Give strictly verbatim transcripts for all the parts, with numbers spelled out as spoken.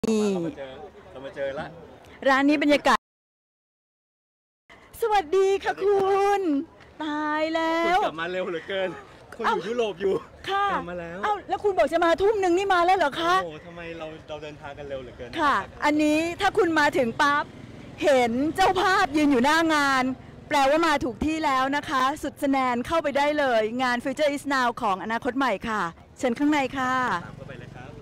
เรามาเจอเรามาเจอละร้านนี้บรรยากาศสวัสดีค่ะคุณตายแล้วคุณกลับมาเร็วเหลือเกินคุณอยู่ยุโรปอยู่ค่ะกลับมาแล้วเอ้าแล้วคุณบอกจะมาทุ่มหนึ่งนี่มาแล้วเหรอคะโอ้ทำไมเราเราเดินทางกันเร็วเหลือเกินค่ะอันนี้ถ้าคุณมาถึงปั๊บเห็นเจ้าภาพยืนอยู่หน้างานแปลว่ามาถูกที่แล้วนะคะสุดแนนเข้าไปได้เลยงาน Future is Now ของอนาคตใหม่ค่ะเชิญข้างในค่ะตามเข้าไปเลยครับ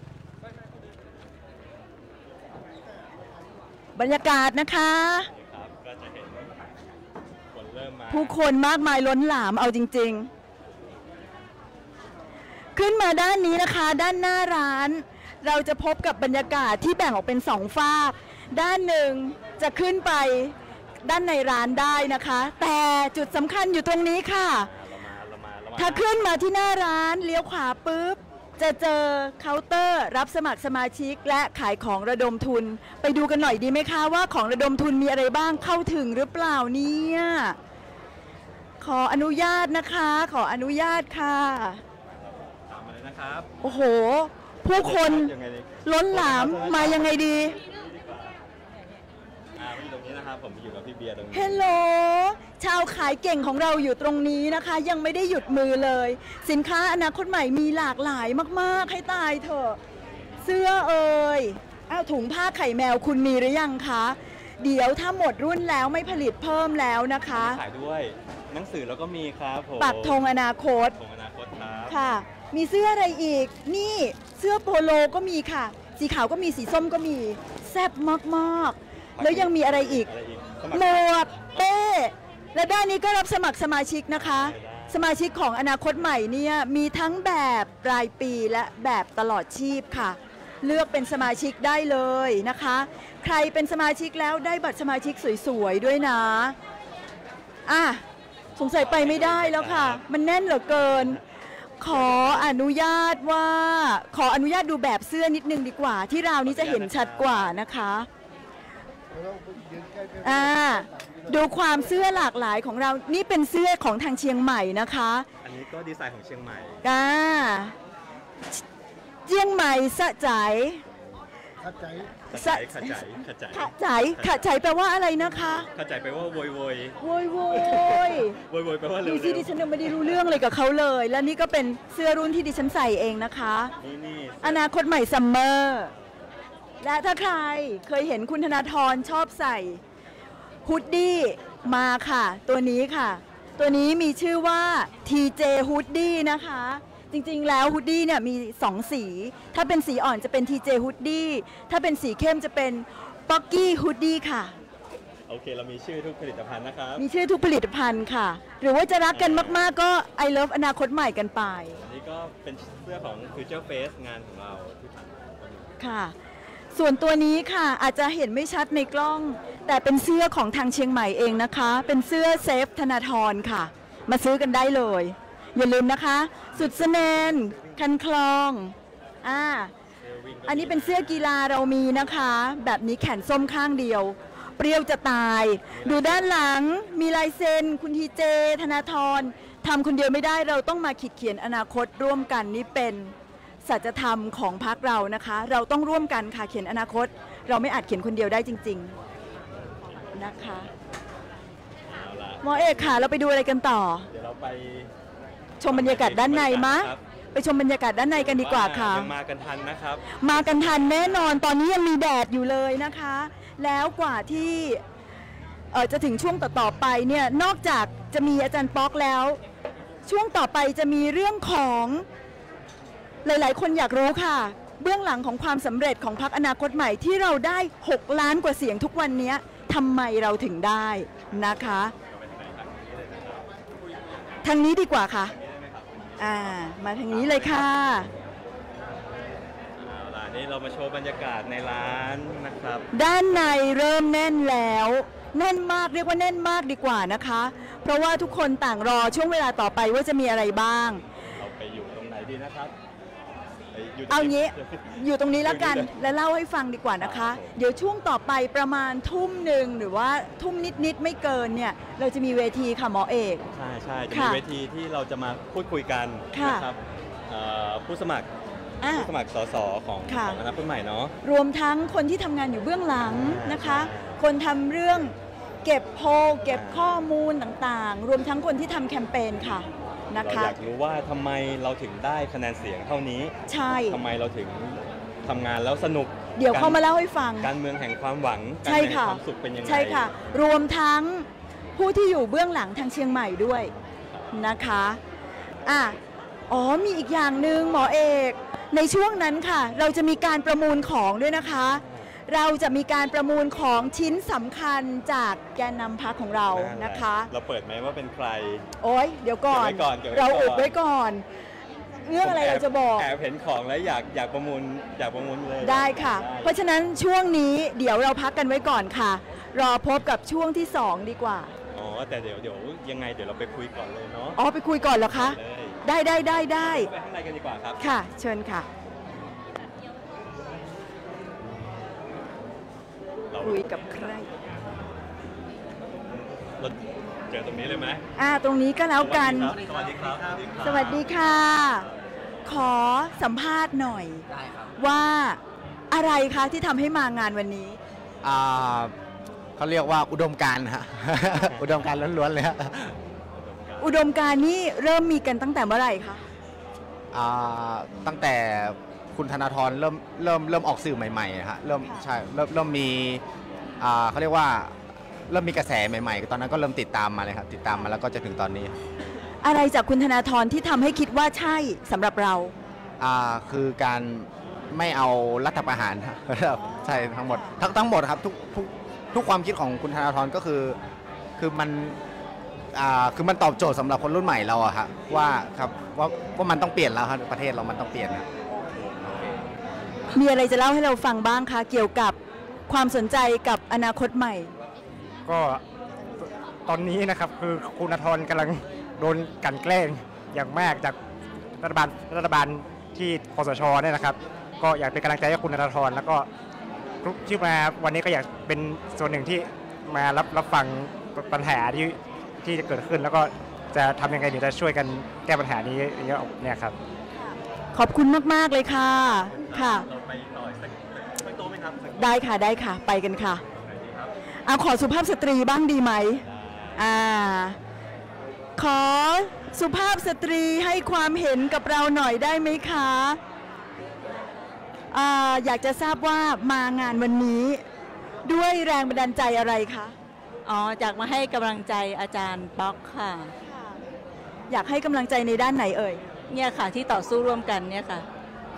บรรยากาศนะคะครับก็จะเห็นคนเริ่มมาผู้คนมากมายล้นหลามเอาจริงๆขึ้นมาด้านนี้นะคะด้านหน้าร้านเราจะพบกับบรรยากาศที่แบ่งออกเป็นสองฝากด้านหนึ่งจะขึ้นไปด้านในร้านได้นะคะแต่จุดสำคัญอยู่ตรงนี้ค่ะถ้าขึ้นมาที่หน้าร้านเลี้ยวขวาปุ๊บจะเจอเคาน์เตอร์รับสมัครสมาชิกและขายของระดมทุนไปดูกันหน่อยดีไหมคะว่าของระดมทุนมีอะไรบ้างเข้าถึงหรือเปล่าเนี่ยขออนุญาตนะคะขออนุญาตค่ะตามมาเลยนะครับโอ้โหผู้คนล้นหลามมายังไงดีตรงนี้นะครับผมอยู่กับพี่เบียร์ตรงนี้เฮลโหลชาวขายเก่งของเราอยู่ตรงนี้นะคะยังไม่ได้หยุดมือเลยสินค้าอนาคตใหม่มีหลากหลายมากๆให้ตายเถอะเสื้อเอ่ยอ้าวถุงผ้าไข่แมวคุณมีหรือยังคะเดี๋ยวถ้าหมดรุ่นแล้วไม่ผลิตเพิ่มแล้วนะคะขายด้วยหนังสือแล้วก็มีครับผมปักธงอนาคตธงอนาคตครับค่ะมีเสื้ออะไรอีกนี่เสื้อโปโลก็มีค่ะสีขาวก็มีสีส้มก็มีแซ่บมากๆแล้วยังมีอะไรอีกหมวกเป้และด้านนี้ก็รับสมัครสมาชิกนะคะสมาชิกของอนาคตใหม่เนี่ยมีทั้งแบบรายปีและแบบตลอดชีพค่ะเลือกเป็นสมาชิกได้เลยนะคะใครเป็นสมาชิกแล้วได้บัตรสมาชิกสวยๆด้วยนะอ่ะสงสัยไปไม่ได้แล้วค่ะมันแน่นเหลือเกินขออนุญาตว่าขออนุญาตดูแบบเสื้อนิดนึงดีกว่าที่ราวนี้จะเห็นชัดกว่านะคะอ่าดูความเสื้อหลากหลายของเรานี่เป็นเสื้อของทางเชียงใหม่นะคะอันนี้ก็ดีไซน์ของเชียงใหม่อ่าเชียงใหม่สะใจขะใจขะใจขะใจขะใจขะใจแปลว่าอะไรนะคะขะใจแปลว่าโวยโวยโวยโวยโวยโวยแปลว่าเร็วๆที่ดิฉันยังไม่ได้รู้เรื่องเลยกับเขาเลยและนี่ก็เป็นเสื้อรุ่นที่ดิฉันใส่เองนะคะนี่นี่อนาคตใหม่ซัมเมอร์และถ้าใครเคยเห็นคุณธนาธรชอบใส่ฮูดดี้มาค่ะตัวนี้ค่ะตัวนี้มีชื่อว่า ที เจ Hoodie นะคะจริงๆแล้วฮูดดี้เนี่ยมีสองสีถ้าเป็นสีอ่อนจะเป็น ที เจ Hoodie ถ้าเป็นสีเข้มจะเป็น Pocky Hoodie ค่ะโอเคเรามีชื่อทุกผลิตภัณฑ์นะครับมีชื่อทุกผลิตภัณฑ์ค่ะหรือว่าจะรักกันมากๆก็ I Love อนาคตใหม่กันไปอันนี้ก็เป็นเสื้อของ Future Face งานของเราที่ผ่านมาค่ะส่วนตัวนี้ค่ะอาจจะเห็นไม่ชัดในกล้องแต่เป็นเสื้อของทางเชียงใหม่เองนะคะเป็นเสื้อเซฟธนาธรค่ะมาซื้อกันได้เลยอย่าลืมนะคะสุดแนนคันคลองอ่าอันนี้เป็นเสื้อกีฬาเรามีนะคะแบบนี้แขนส้มข้างเดียวเปรี้ยวจะตายดูด้านหลังมีลายเซ็นคุณทีเจธนาธรทำคนเดียวไม่ได้เราต้องมาขีดเขียนอนาคตร่วมกันนี่เป็นสัจธรรมของพรรคเรานะคะเราต้องร่วมกันค่ะเขียนอนาคตเราไม่อาจเขียนคนเดียวได้จริงๆนะคะหมอเอกค่ะเราไปดูอะไรกันต่อเดี๋ยวเราไปชมบรรยากาศด้านในมะไปชมบรรยากาศด้านในกันดีกว่าค่ะยังมากันทันนะครับมากันทันแน่นอนตอนนี้ยังมีแดดอยู่เลยนะคะแล้วกว่าที่เอ่อจะถึงช่วงต่อๆไปเนี่ยนอกจากจะมีอาจารย์ป๊อกแล้วช่วงต่อไปจะมีเรื่องของหลายๆคนอยากรู้ค่ะเบื้องหลังของความสำเร็จของพรรคอนาคตใหม่ที่เราได้หกล้านกว่าเสียงทุกวันนี้ทำไมเราถึงได้นะคะทางนี้ดีกว่าค่ะอ่ามาทางนี้เลยค่ะเอาล่ะนี่เรามาโชว์บรรยากาศในร้านนะครับด้านในเริ่มแน่นแล้วแน่นมากเรียกว่าแน่นมากดีกว่านะคะเพราะว่าทุกคนต่างรอช่วงเวลาต่อไปว่าจะมีอะไรบ้างเราไปอยู่ตรงไหนดีนะครับเอางี้อยู่ตรงนี้แล้วกันและเล่าให้ฟังดีกว่านะคะเดี๋ยวช่วงต่อไปประมาณทุ่มหนึ่งหรือว่าทุ่มนิดๆไม่เกินเนี่ยเราจะมีเวทีค่ะหมอเอกใช่ใช่จะมีเวทีที่เราจะมาพูดคุยกันนะครับผู้สมัครอ่ะผู้สมัครสสของค่ะของอนาคตใหม่เนาะรวมทั้งคนที่ทำงานอยู่เบื้องหลังนะคะ คนทำเรื่องเก็บโพลเก็บข้อมูลต่างๆ รวมทั้งคนที่ทำแคมเปญค่ะนะเราคะอยากรู้ว่าทำไมเราถึงได้คะแนนเสียงเท่านี้ใช่ทำไมเราถึงทำงานแล้วสนุกเดี๋ยวเขามาเล่าให้ฟังการเมืองแห่งความหวังการใช่เมืองแห่งค่ะความสุขเป็นยังไงใช่ค่ะ รวมทั้งผู้ที่อยู่เบื้องหลังทางเชียงใหม่ด้วยนะคะอ่ะอ๋อมีอีกอย่างหนึ่งหมอเอกในช่วงนั้นค่ะ เราจะมีการประมูลของด้วยนะคะ เราจะมีการประมูลของชิ้นสำคัญจากแกนนำพรรคของเรานั่นแหละนะคะเราเปิดไหมว่าเป็นใครโอ๊ยเดี๋ยวก่อนเก็บไว้ก่อนเก็บไว้ก่อนเราอุบไว้ก่อน เรื่องอะไรผมแเราจะบอกแอบเห็นของแล้วอยากอยากประมูลอยากประมูลเลยได้ค่ะได้เพราะฉะนั้นช่วงนี้เดี๋ยวเราพักกันไว้ก่อนค่ะ รอพบกับช่วงที่สองดีกว่าอ๋อแต่เดี๋ยวเดี๋ยวยังไงเดี๋ยวเราไปคุยก่อนเลยเนาะอ๋อไปคุยก่อนเหรอคะเลยได้ได้ได้ได้ไปข้างในกันดีกว่าครับค่ะ เชิญค่ะเราคุยกับใครเราเจอตรงนี้เลยไหมอ่าตรงนี้ก็แล้วกันสวัสดีครับสวัสดีครับสวัสดีค่ะ ขอสัมภาษณ์หน่อยได้ครับว่าอะไรคะที่ทำให้มางานวันนี้อ่าเขาเรียกว่าอุดมการณ์ฮะ อุดมการณ์ล้วนๆเลยฮะอุดมการณ์นี่เริ่มมีกันตั้งแต่เมื่อไหร่คะอ่าตั้งแต่คุณธนาธรเริ่มเริ่มเริ่มออกสื่อใหม่ๆฮะเริ่มค่ะใช่เริ่มเริ่มมีอ่าเขาเรียกว่าเริ่มมีกระแสใหม่ๆ ตอนนั้นก็เริ่มติดตามมาเลยครับติดตามมาแล้วก็จะถึงตอนนี้อะไรจากคุณธนาธรที่ทำให้คิดว่าใช่สำหรับเราอ่าคือการไม่เอารัฐประหาร ครับใช่ทั้งหมดทั้งทั้งหมดครับทุกทุกทุกความคิดของคุณธนาธรก็คือคือมันอ่าคือมันตอบโจทย์สำหรับคนรุ่นใหม่เราอะครับว่าครับว่าว่ามันต้องเปลี่ยนแล้วครับประเทศเรามันต้องเปลี่ยนครับมีอะไรจะเล่าให้เราฟังบ้างคะเกี่ยวกับความสนใจกับอนาคตใหม่ก็ตอนนี้นะครับคือคุณธรกำลังโดนกลั่นแกล้งอย่างมากจากรัฐบาลรัฐบาลที่คสชเนี่ยนะครับ ก็อยากเป็นกำลังใจให้คุณธรแล้วก็ทุกที่มาวันนี้ก็อยากเป็นส่วนหนึ่งที่มารับรับฟังปัญหาที่ที่จะเกิดขึ้น แล้วก็จะทำยังไงถึงจะช่วยกันแก้ปัญหานี้เยอะเนี่ยครับขอบคุณมาก ๆ เลยค่ะ ค่ะเราไปต่อสักสักโต๊ะไหมครับสักโต๊ะได้ค่ะ ได้ค่ะ ไปกันค่ะไหนดีครับเอาขอสุภาพสตรีบ้างดีไหม อ่า ขอสุภาพสตรีให้ความเห็นกับเราหน่อยได้ไหมคะอ่าอยากจะทราบว่ามางานวันนี้ ด้วยแรงบันดาลใจอะไรคะอ๋อจากมาให้กำลังใจอาจารย์ป๊อกค่ะอยากให้กำลังใจในด้านไหนเอ่ยเนี่ยค่ะที่ต่อสู้ร่วมกันเนี่ยค่ะ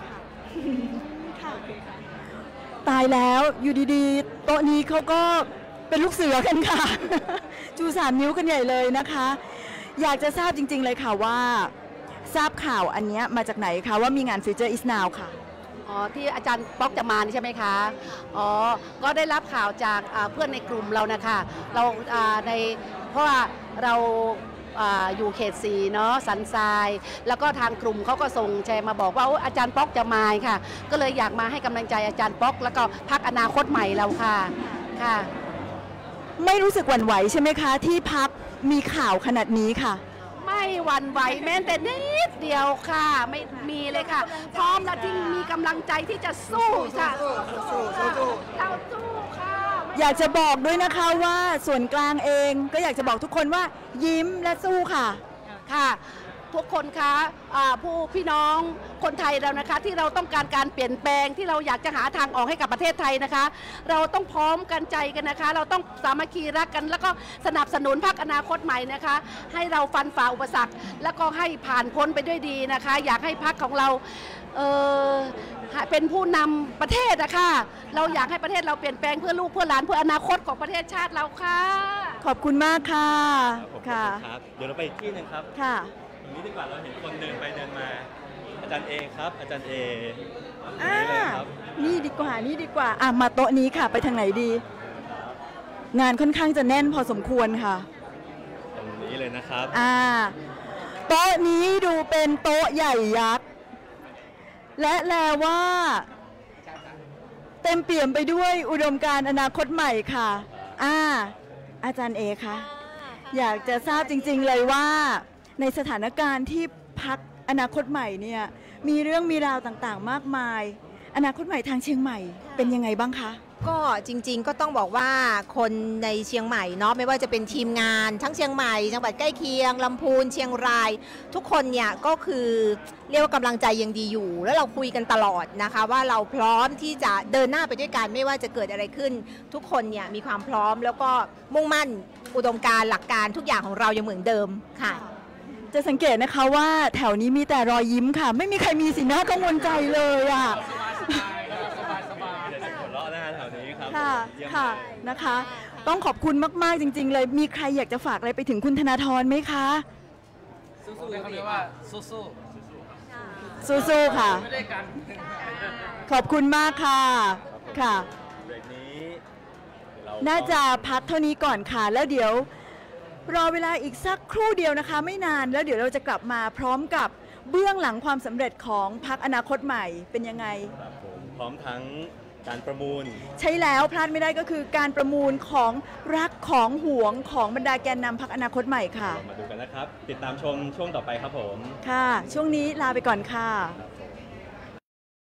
ตายแล้วอยู่ดีๆ โต๊ะนี้เขาก็เป็นลูกเสือกันค่ะ จูสามนิ้วกันใหญ่เลยนะคะ อยากจะทราบจริงๆเลยค่ะว่า ทราบข่าวอันเนี้ยมาจากไหนคะว่ามีงาน Future is Now ค่ะอ๋อที่อาจารย์ป๊อกจะมานี่ใช่ไหมคะ อ๋อ ก็ได้รับข่าวจากอ่าเพื่อนในกลุ่มเรานะคะ เราอ่าในเพราะว่าเราอ่าอยู่เขตสีเนาะสันทราย แล้วก็ทางกลุ่มเขาก็ส่งแชร์มาบอกว่าโอ้อาจารย์ป๊อกจะมาค่ะ ก็เลยอยากมาให้กำลังใจอาจารย์ป๊อก แล้วก็พรรคอนาคตใหม่เราค่ะ ค่ะไม่รู้สึกหวั่นไหวใช่ไหมคะ ที่พักมีข่าวขนาดนี้ค่ะไม่หวั่นไหวแม้แต่นิดเดียวค่ะ ไม่มีเลยค่ะ พร้อมและที่มีกำลังใจที่จะสู้ค่ะสู้ค่ะเราสู้ค่ะอยากจะบอกด้วยนะคะว่าส่วนกลางเองก็อยากจะบอกทุกคนว่ายิ้มและสู้ค่ะค่ะ ทุกคนคะอ่าผู้พี่น้องคนไทยเรานะคะ ที่เราต้องการการเปลี่ยนแปลงที่เราอยากจะหาทางออกให้กับประเทศไทยนะคะ เราต้องพร้อมกันใจกันนะคะ เราต้องสามัคคีรักกัน แล้วก็สนับสนุนพรรคอนาคตใหม่นะคะ ให้เราฟันฝ่าอุปสรรค แล้วก็ให้ผ่านพ้นไปด้วยดีนะคะ อยากให้พรรคของเราเออเป็นผู้นำประเทศนะคะเราอยากให้ประเทศเราเปลี่ยนแปลงเพื่อลูกเพื่อหลานเพื่ออนาคตของประเทศชาติเราค่ะขอบคุณมากค่ะครับผมค่ะขอบณครับเดี๋ยวเราไปอีกที่หนึงครับค่ะตรงนี้ดีกว่าเราเห็นคนเดินไปเดินมา อาจารย์เอครับ อาจารย์เอตรงอ่านี้เลยครับนี่ดีกว่า นี่ดีกว่า อ่ะ มาโต๊ะนี้ค่ะ ไปทางไหนดี งานค่อนข้างจะแน่นพอสมควรค่ะตรงนี้เลยนะครับอ่า โต๊ะนี้ดูเป็นโต๊ะใหญ่ยักษ์ และแลว่า เต็มเปี่ยมไปด้วยอุดมการณ์อนาคตใหม่ค่ะ อ่า อาจารย์เอคะ อยากจะทราบจริงๆเลยว่า ในสถานการณ์ที่พักอนาคตใหม่เนี่ยมีเรื่องมีราวต่างๆ มากมาย อนาคตใหม่ทางเชียงใหม่เป็นยังไงบ้างคะก็จริงๆก็ต้องบอกว่าคนในเชียงใหม่เนาะไม่ว่าจะเป็นทีมงานทั้งเชียงใหม่จังหวัดใกล้เคียงลำพูนเชียงราย ทุกคนเนี่ยก็คือเรียกว่ากำลังใจยังดีอยู่ แล้วเราคุยกันตลอดนะคะว่าเราพร้อมที่จะเดินหน้าไปด้วยกันไม่ว่าจะเกิดอะไรขึ้น ทุกคนเนี่ยมีความพร้อมแล้วก็มุ่งมั่นอุดมการณ์หลักการทุกอย่างของเรายังเหมือนเดิมค่ะจะสังเกตนะคะว่าแถวนี้มีแต่รอยยิ้มค่ะ ไม่มีใครมีสีหน้ากังวลใจเลยอ่ะเดี๋ยวจะหัวเราะนะฮะแถวนี้ครับค่ะเยี่ยมค่ะเลยนะคะ ต้องขอบคุณมากๆจริง ๆ เลย มีใครอยากจะฝากอะไรไปถึงคุณธนาธรไหมคะสู้ๆเรียกว่าสู้สู้ๆค่ะๆไม่ได้กันขอบคุณมากค่ะ ค่ะเบรกนี้เราน่าจะพักเท่านี้ก่อนค่ะ แล้วเดี๋ยวรอเวลาอีกสักครู่เดียวนะคะ ไม่นานแล้วเดี๋ยวเราจะกลับมาพร้อมกับเบื้องหลังความสำเร็จของพรรคอนาคตใหม่เป็นยังไงครับผมพร้อมทั้งการประมูลใช่แล้วพลาดไม่ได้ก็คือการประมูลของรักของหวงของบรรดาแกนนำพรรคอนาคตใหม่ค่ะเรามาดูกันนะครับ ติดตามชมช่วงต่อไปครับผมค่ะ ช่วงนี้ลาไปก่อนค่ะครับ